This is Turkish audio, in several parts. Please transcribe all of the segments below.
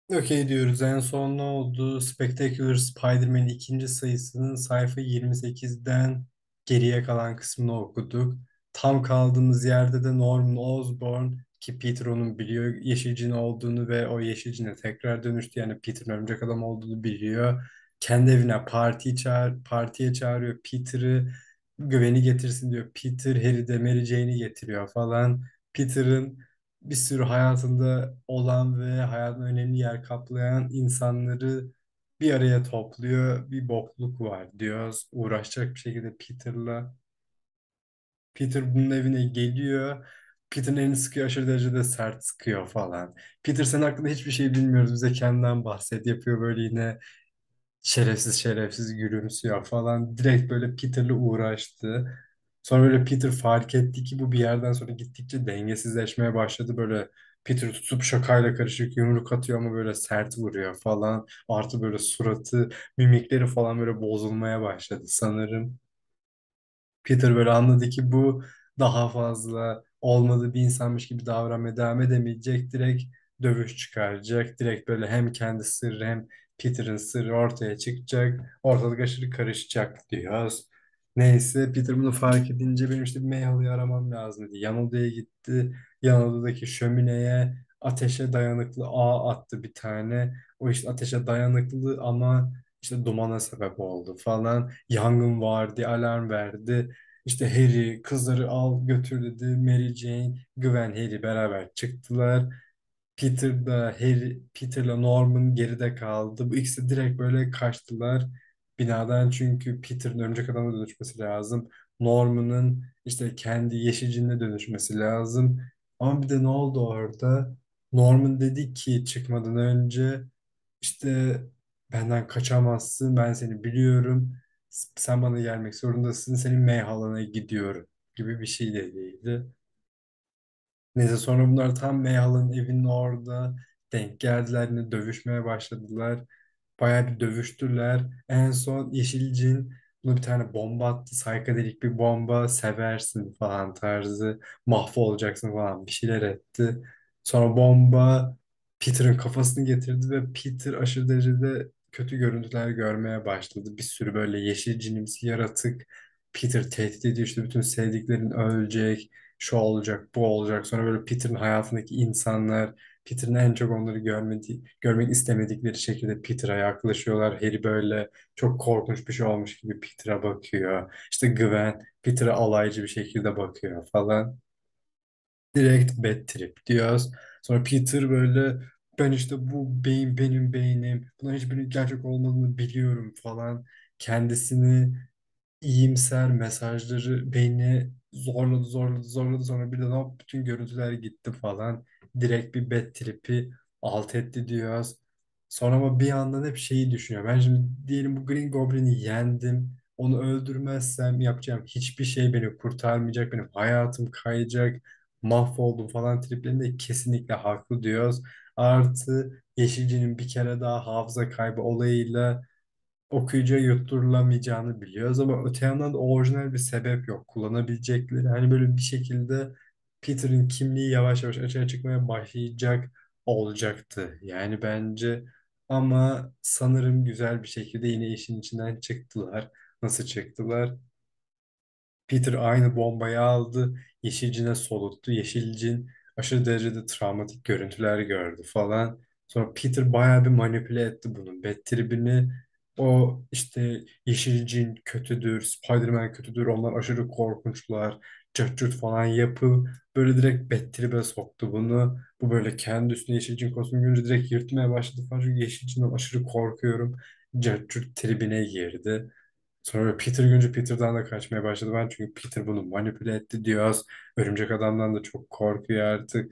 Okey diyoruz. En son ne oldu? Spectacular Spider-Man'in ikinci sayısının sayfa 28'den geriye kalan kısmını okuduk. Tam kaldığımız yerde de Norman Osborn ki Peter onun biliyor Yeşilcin olduğunu ve o Yeşilcin'e tekrar dönüştü. Yani Peter'ın Örümcek Adam olduğunu biliyor. Kendi evine partiye çağırıyor Peter'ı. Güveni getirsin diyor. Peter, Harry de Mary Jane'i getiriyor falan. Peter'ın bir sürü hayatında olan ve hayatın önemli yer kaplayan insanları bir araya topluyor. Bir bokluk var diyor. Uğraşacak bir şekilde Peter'la. Peter bunun evine geliyor. Peter'ın elini sıkıyor, aşırı derecede sert sıkıyor falan. Peter sen hakkında hiçbir şey bilmiyoruz. Bize kendinden bahset yapıyor böyle yine şerefsiz şerefsiz gülümsüyor falan. Direkt böyle Peter'la uğraştı. Sonra böyle Peter fark etti ki bu bir yerden sonra gittikçe dengesizleşmeye başladı. Böyle Peter tutup şakayla karışık yumruk atıyor ama böyle sert vuruyor falan. Artı böyle suratı, mimikleri falan böyle bozulmaya başladı sanırım. Peter böyle anladı ki bu daha fazla olmadığı bir insanmış gibi davranmaya devam edemeyecek. Direkt dövüş çıkaracak. Direkt böyle hem kendi sırrı hem Peter'ın sırrı ortaya çıkacak. Ortalık aşırı karışacak diyoruz. Neyse Peter bunu fark edince benim işte bir Mayhall'ı aramam lazım dedi. Yan odaya gitti. Yan odadaki şömineye ateşe dayanıklı ağ attı bir tane. O işte ateşe dayanıklı ama işte dumana sebep oldu falan. Yangın var diye alarm verdi. İşte Harry kızları al götür dedi. Mary Jane, Gwen, Harry beraber çıktılar. Peter'la Norman geride kaldı. Bu ikisi direkt böyle kaçtılar binadan çünkü Peter'ın örümcek adama dönüşmesi lazım. Norman'ın işte kendi yeşicinine dönüşmesi lazım. Ama bir de ne oldu orada? Norman dedi ki çıkmadan önce işte benden kaçamazsın, ben seni biliyorum. Sen bana gelmek zorundasın, senin meyhalana gidiyorum gibi bir şey dediydi. Neyse sonra bunlar tam Meyhal'ın evinin orada denk geldiler yine dövüşmeye başladılar. Bayağı bir dövüştüler. En son Yeşilcin buna bir tane bomba attı. Saykadelik bir bomba seversin falan tarzı. Mahvolacaksın falan bir şeyler etti. Sonra bomba Peter'ın kafasını getirdi ve Peter aşırı derecede kötü görüntüler görmeye başladı. Bir sürü böyle yeşilcinimsi yaratık. Peter tehdit ediyor işte bütün sevdiklerin ölecek şu olacak, bu olacak. Sonra böyle Peter'ın hayatındaki insanlar, Peter'ın en çok onları görmek istemedikleri şekilde Peter'a yaklaşıyorlar. Harry böyle çok korkunç bir şey olmuş gibi Peter'a bakıyor. İşte Gwen Peter'a alaycı bir şekilde bakıyor falan. Direkt bad trip diyoruz. Sonra Peter böyle ben işte bu beyin benim beynim. Bunların hiçbirinin gerçek olmadığını biliyorum falan. Kendisini iyimser mesajları beni zorladı sonra birden hop bütün görüntüler gitti falan. Direkt bir bad trip'i alt etti diyoruz. Sonra ama bir yandan hep şeyi düşünüyor. Ben şimdi diyelim bu Green Goblin'i yendim. Onu öldürmezsem yapacağım hiçbir şey beni kurtarmayacak. Benim hayatım kayacak. Mahvoldum falan triplerinde kesinlikle haklı diyoruz. Artı Yeşilci'nin bir kere daha hafıza kaybı olayıyla okuyucuya yutturulamayacağını biliyoruz ama öte yandan da orijinal bir sebep yok kullanabilecekleri. Hani böyle bir şekilde Peter'ın kimliği yavaş yavaş açığa çıkmaya başlayacak olacaktı. Yani bence ama sanırım güzel bir şekilde yine işin içinden çıktılar. Nasıl çıktılar? Peter aynı bombayı aldı. Yeşilcine soluttu. Yeşilcin aşırı derecede travmatik görüntüler gördü falan. Sonra Peter bayağı bir manipüle etti bunun. Bad tribini o işte Yeşilcin kötüdür, Spider-Man kötüdür, onlar aşırı korkunçlar, cırt cırt falan yapıp böyle direkt Bad trib'e soktu bunu. Bu böyle kendi üstüne Yeşilcin kostümü görünce direkt yırtmaya başladı falan. Çünkü Yeşilcinden aşırı korkuyorum. Cırt cırt tribine girdi. Sonra Peter görünce Peter'dan da kaçmaya başladı ben çünkü Peter bunu manipüle etti diyoruz. Örümcek Adam'dan da çok korkuyor artık.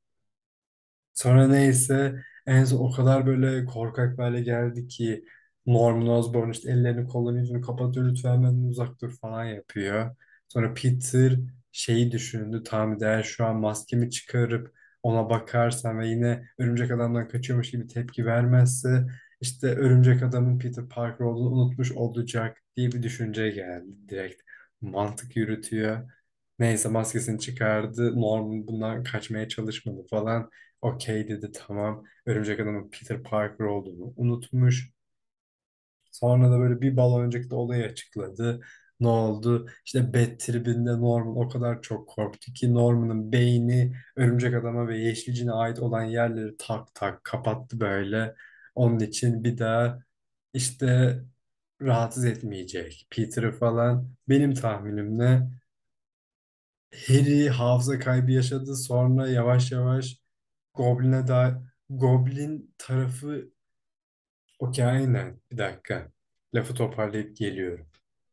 Sonra neyse en son o kadar böyle korkak bir hale geldi ki Norman Osborn işte ellerini kollarını yüzünü kapatıyor lütfen benden uzak dur falan yapıyor. Sonra Peter şeyi düşündü tamam der şu an maskemi çıkarıp ona bakarsam ve yine Örümcek Adam'dan kaçıyormuş gibi tepki vermezse işte Örümcek Adam'ın Peter Parker olduğunu unutmuş olacak diye bir düşünce geldi direkt. Mantık yürütüyor. Neyse maskesini çıkardı. Norman bundan kaçmaya çalışmadı falan. Okey dedi, tamam. Örümcek Adam'ın Peter Parker olduğunu unutmuş. Sonra da böyle bir bal önceki de olayı açıkladı. Ne oldu? İşte Bad tribinde Norman o kadar çok korktu ki Norman'ın beyni Örümcek Adam'a ve Yeşilcine ait olan yerleri tak tak kapattı böyle. Onun için bir daha işte rahatsız etmeyecek Peter'ı falan. Benim tahminimle Harry hafıza kaybı yaşadı. Sonra yavaş yavaş Goblin'e da Goblin tarafı, okey, aynen. Bir dakika. Lafı toparlayıp geliyorum.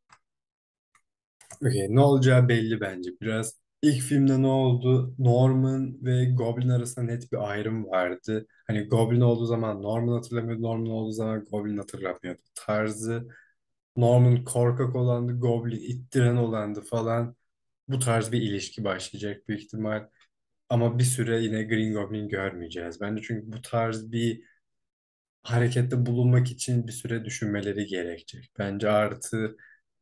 Okey, ne olacağı belli bence biraz. İlk filmde ne oldu? Norman ve Goblin arasında net bir ayrım vardı. Hani Goblin olduğu zaman Norman hatırlamıyordu, Norman olduğu zaman Goblin hatırlamıyordu tarzı. Norman korkak olandı, Goblin ittiren olandı falan. Bu tarz bir ilişki başlayacak büyük ihtimal. Ama bir süre yine Green Goblin görmeyeceğiz. Bence çünkü bu tarz bir harekette bulunmak için bir süre düşünmeleri gerekecek. Bence artı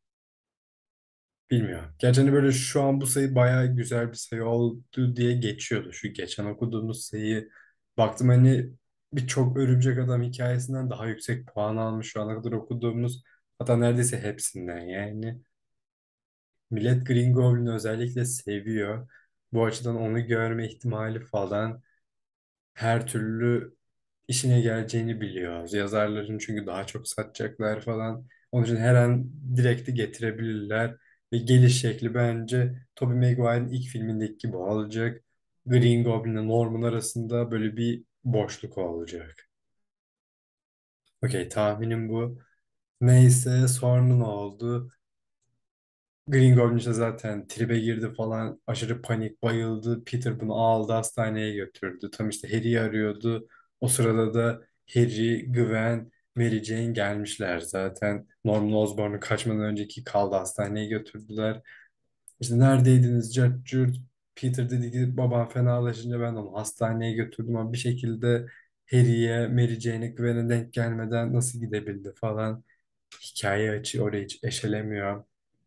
bilmiyorum. Gerçi hani böyle şu an bu sayı bayağı güzel bir sayı oldu diye geçiyordu. Şu geçen okuduğumuz sayı baktım hani birçok Örümcek Adam hikayesinden daha yüksek puan almış şu ana kadar okuduğumuz. Hatta neredeyse hepsinden yani. Millet Green Goblin'i özellikle seviyor. Bu açıdan onu görme ihtimali falan her türlü işine geleceğini biliyoruz. Yazarların çünkü daha çok satacaklar falan. Onun için her an direkti getirebilirler. Ve geliş şekli bence Tobey Maguire'ın ilk filmindeki gibi olacak. Green Goblin ile Norman arasında böyle bir boşluk olacak. Okey, tahminim bu. Neyse sonra ne oldu? Green Goblin işte zaten tribe girdi falan. Aşırı panik, bayıldı. Peter bunu aldı, hastaneye götürdü. Tam işte Harry'i arıyordu. O sırada da Harry, Gwen, Mary Jane gelmişler zaten. Norman Osborn'un kaçmadan önceki kaldı, hastaneye götürdüler. İşte neredeydiniz Cart Curt? Peter dedi ki babam fenalaşınca ben onu hastaneye götürdüm ama bir şekilde Harry'e, Mary Jane'e, Gwen'e denk gelmeden nasıl gidebildi falan. Hikaye açı orayı hiç eşelemiyor.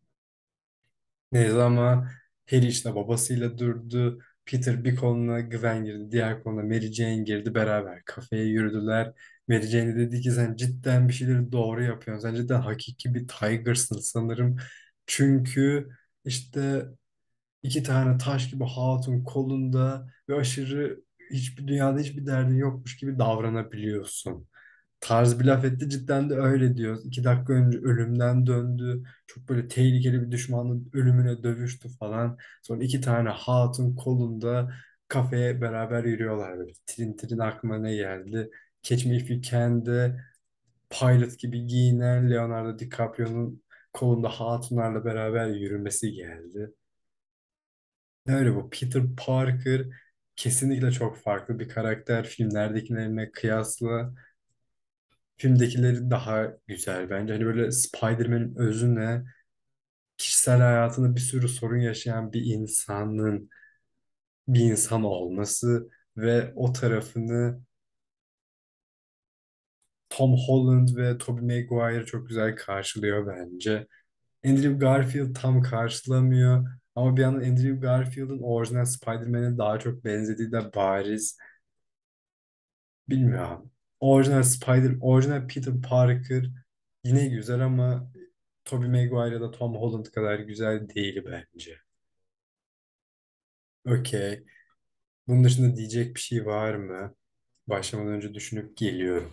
Neyse ama Harry işte babasıyla durdu. Peter bir koluna Gwen girdi, diğer koluna Mary Jane girdi. Beraber kafeye yürüdüler. Mary Jane dedi ki sen cidden bir şeyleri doğru yapıyorsun. Sen cidden hakiki bir Tiger'sın sanırım. Çünkü işte iki tane taş gibi hatun kolunda ve aşırı hiçbir dünyada hiçbir derdin yokmuş gibi davranabiliyorsun tarz bir laf etti. Cidden de öyle diyoruz. 2 dakika önce ölümden döndü. Çok böyle tehlikeli bir düşmanın ölümüne dövüştü falan. Sonra iki tane hatun kolunda kafeye beraber yürüyorlar böyle. Trin trin aklıma ne geldi? Catch Me If You Can'de pilot gibi giyinen Leonardo DiCaprio'nun kolunda hatunlarla beraber yürümesi geldi. Öyle bu. Peter Parker kesinlikle çok farklı bir karakter. Filmlerdekilerine kıyasla filmdekileri daha güzel bence. Hani böyle Spider-Man'in özüne kişisel hayatında bir sürü sorun yaşayan bir insan olması ve o tarafını Tom Holland ve Tobey Maguire çok güzel karşılıyor bence. Andrew Garfield tam karşılamıyor ama bir yandan Andrew Garfield'ın orijinal Spider-Man'e daha çok benzediği de bariz. Bilmiyorum. Orijinal Peter Parker yine güzel ama Tobey Maguire ya da Tom Holland kadar güzel değil bence. Okey. Bunun dışında diyecek bir şey var mı? Başlamadan önce düşünüp geliyorum.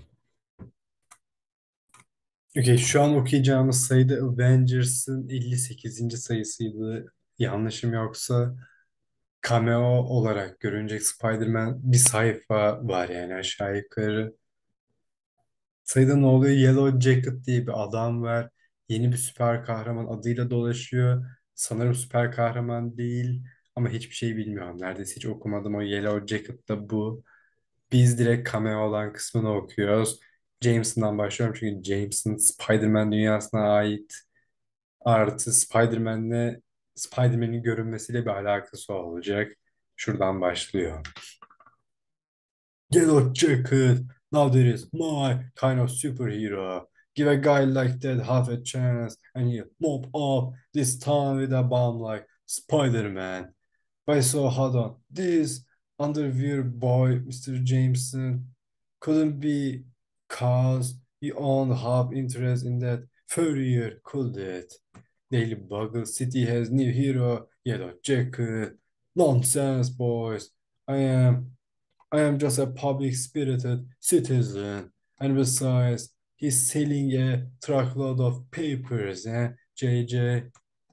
Okey, şu an okuyacağımız sayıda Avengers'ın 58. sayısıydı. Yanlışım yoksa cameo olarak görünecek Spider-Man bir sayfa var yani aşağı yukarı. Sayıda ne oluyor? Yellow Jacket diye bir adam var. Yeni bir süper kahraman adıyla dolaşıyor. Sanırım süper kahraman değil ama hiçbir şey bilmiyorum. Neredeyse hiç okumadım o Yellow Jacket da bu. Biz direkt cameo olan kısmını okuyoruz. Jameson'dan başlıyorum çünkü Jameson Spider-Man dünyasına ait. Artı Spider-Man'in görünmesiyle bir alakası olacak. Şuradan başlıyor. Yellow Jacket, now there is my kind of superhero. Give a guy like that half a chance, and he'll mop up this town with a bomb like Spider-Man. Why so hard on this? Underwear boy, Mr. Jameson, couldn't be cause he owned half interest in that furrier, could it? Daily Bugle City has new hero, Yellow Jacket. Nonsense, boys. I am I am just a public spirited citizen. And besides, he's selling a truckload of papers, JJ?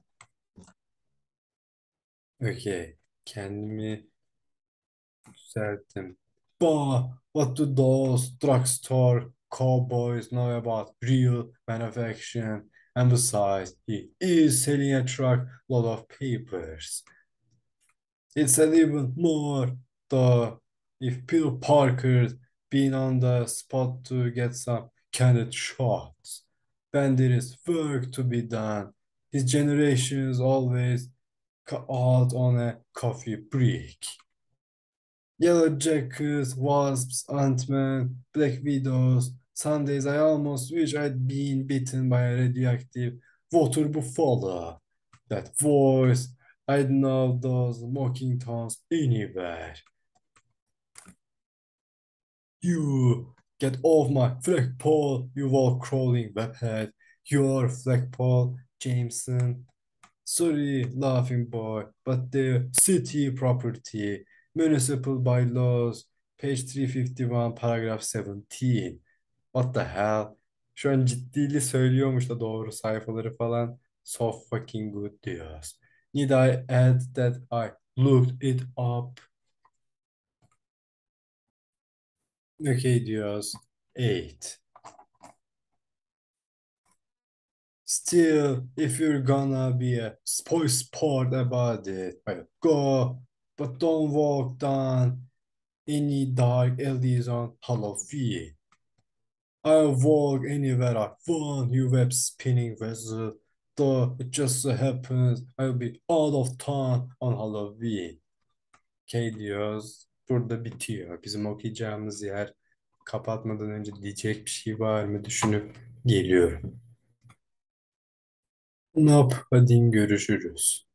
Okay, kendimi düzelttim. But what do those drugstore cowboys know about real manufacturing? And besides, he is selling a truckload of papers. It's an even more though if Peter Parker's been on the spot to get some candid shots. Then there is work to be done. His generation is always out on a coffee break. Yellow Jackets, Wasps, Ant-Man, Black Widows. Some days I almost wish I'd been bitten by a radioactive water buffalo. That voice, I'd know those mocking tones anywhere. You get off my flagpole, you wall crawling webhead. Your flagpole, Jameson. Sorry, laughing boy, but the city property, municipal bylaws, page 351, paragraph 17. What the hell? Şu an ciddili söylüyormuş da doğru sayfaları falan. So fucking good diyoruz. Need I add that I looked it up? Okay diyoruz. 8. Still, if you're gonna be a spoil sport about it, well, go, but don't walk down any dark alleys on Halloween. I'll walk anywhere I want, you web spinning vessel. Though it just so happens I'll be out of town on Halloween. Okay diyoruz. Burada bitiyor. Bizim okuyacağımız yer. Kapatmadan önce diyecek bir şey var mı düşünüp geliyorum. Nope, hadi görüşürüz.